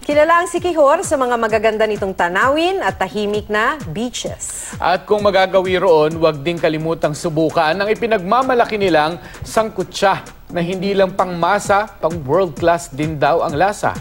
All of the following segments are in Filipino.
Kilala ang Siquijor sa mga magaganda nitong tanawin at tahimik na beaches. At kung magagawi roon, huwag ding kalimutang subukan ang ipinagmamalaki nilang sangkutsa na hindi lang pangmasa, pang world class din daw ang lasa.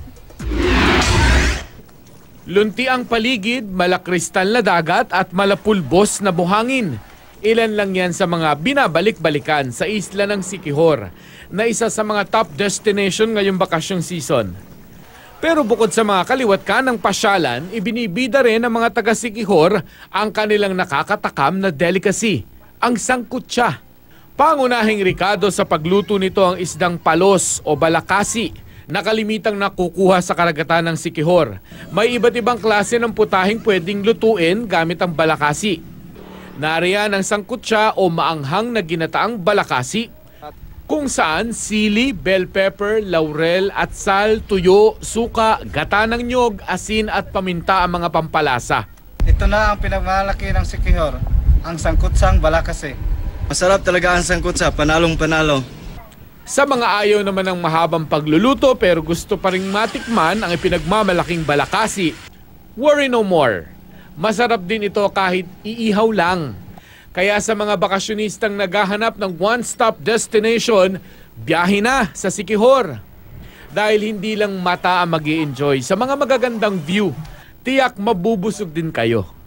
Lunti ang paligid, malakristal na dagat at malapulbos na buhangin. Ilan lang yan sa mga binabalik-balikan sa isla ng Siquijor na isa sa mga top destination ngayong bakasyong season. Pero bukod sa mga kaliwat ka ng pasyalan, ibinibida rin ng mga taga Siquijor ang kanilang nakakatakam na delicacy, ang sangkutsa. Pangunahing rikado sa pagluto nito ang isdang palos o balakasi na kalimitang nakukuha sa karagatan ng Siquijor. May iba't ibang klase ng putahing pwedeng lutuin gamit ang balakasi. Nariyan ang sangkutsa o maanghang na ginataang balakasi, kung saan sili, bell pepper, laurel at sal, tuyo, suka, gata ng nyog, asin at paminta ang mga pampalasa. Ito na ang pinagmalaki ng Siquijor, ang sangkutsang balakasi. Masarap talaga ang sangkutsa, panalong-panalo. Sa mga ayaw naman ng mahabang pagluluto pero gusto pa ring matikman ang ipinagmamalaking balakasi, worry no more. Masarap din ito kahit iihaw lang. Kaya sa mga bakasyonistang naghahanap ng one-stop destination, biyahe na sa Siquijor. Dahil hindi lang mata ang mag-i-enjoy sa mga magagandang view, tiyak mabubusog din kayo.